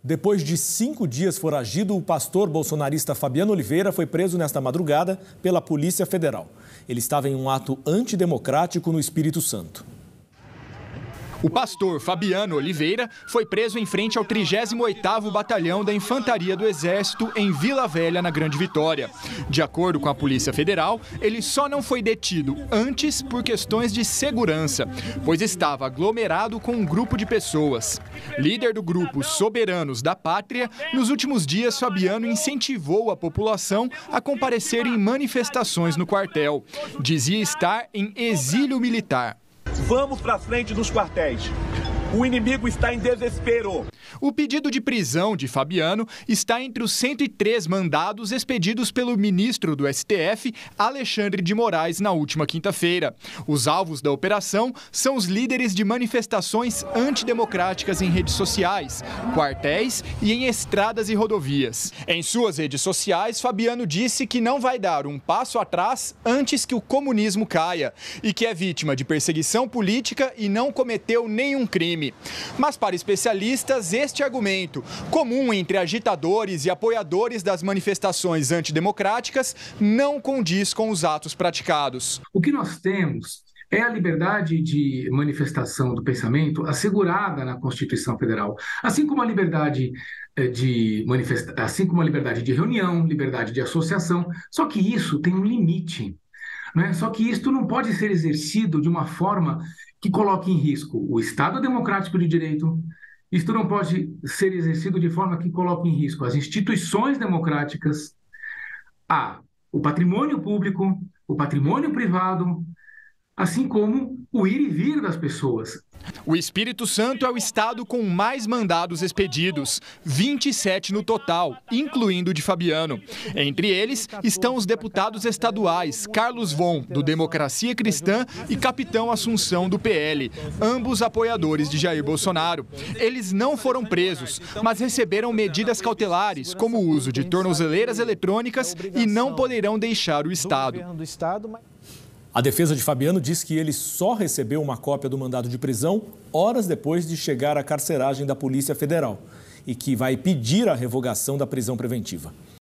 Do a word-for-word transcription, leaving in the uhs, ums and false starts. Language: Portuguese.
Depois de cinco dias foragido, o pastor bolsonarista Fabiano Oliveira foi preso nesta madrugada pela Polícia Federal. Ele estava em um ato antidemocrático no Espírito Santo. O pastor Fabiano Oliveira foi preso em frente ao trigésimo oitavo Batalhão da Infantaria do Exército em Vila Velha, na Grande Vitória. De acordo com a Polícia Federal, ele só não foi detido antes por questões de segurança, pois estava aglomerado com um grupo de pessoas. Líder do grupo Soberanos da Pátria, nos últimos dias Fabiano incentivou a população a comparecer em manifestações no quartel. Dizia estar em exílio militar. Vamos para frente dos quartéis. O inimigo está em desespero. O pedido de prisão de Fabiano está entre os cento e três mandados expedidos pelo ministro do S T F, Alexandre de Moraes, na última quinta-feira. Os alvos da operação são os líderes de manifestações antidemocráticas em redes sociais, quartéis e em estradas e rodovias. Em suas redes sociais, Fabiano disse que não vai dar um passo atrás antes que o comunismo caia e que é vítima de perseguição política e não cometeu nenhum crime. Mas para especialistas, este argumento, comum entre agitadores e apoiadores das manifestações antidemocráticas, não condiz com os atos praticados. O que nós temos é a liberdade de manifestação do pensamento assegurada na Constituição Federal, assim como a liberdade de manifesta... assim como a liberdade de reunião, liberdade de associação, só que isso tem um limite. Né? Só que isso não pode ser exercido de uma forma que coloque em risco o Estado democrático de direito. Isto não pode ser exercido de forma que coloque em risco as instituições democráticas, a, o patrimônio público, o patrimônio privado, assim como o ir e vir das pessoas. O Espírito Santo é o estado com mais mandados expedidos, vinte e sete no total, incluindo o de Fabiano. Entre eles estão os deputados estaduais Carlos Von, do Democracia Cristã, e Capitão Assunção, do P L, ambos apoiadores de Jair Bolsonaro. Eles não foram presos, mas receberam medidas cautelares, como o uso de tornozeleiras eletrônicas, e não poderão deixar o estado. A defesa de Fabiano diz que ele só recebeu uma cópia do mandado de prisão horas depois de chegar à carceragem da Polícia Federal e que vai pedir a revogação da prisão preventiva.